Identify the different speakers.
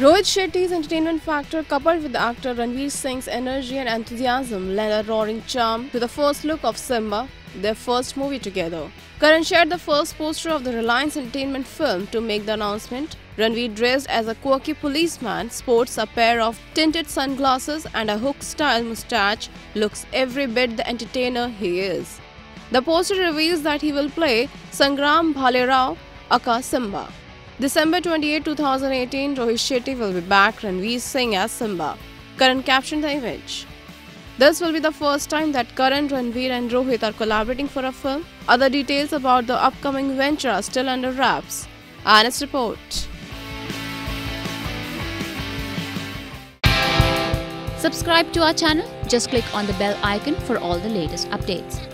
Speaker 1: Rohit Shetty's entertainment factor coupled with actor Ranveer Singh's energy and enthusiasm lent a roaring charm to the first look of Simmba, their first movie together. Karan shared the first poster of the Reliance Entertainment film to make the announcement. Ranveer, dressed as a quirky policeman, sports a pair of tinted sunglasses and a hook-style moustache, looks every bit the entertainer he is. The poster reveals that he will play Sangram Bhalerao, aka Simmba. December 28, 2018, Rohit Shetty will be back, Ranveer Singh as Simmba. Karan captioned the image. This will be the first time that Karan, Ranveer and Rohit are collaborating for a film. Other details about the upcoming venture are still under wraps. Honest report.
Speaker 2: Subscribe to our channel. Just click on the bell icon for all the latest updates.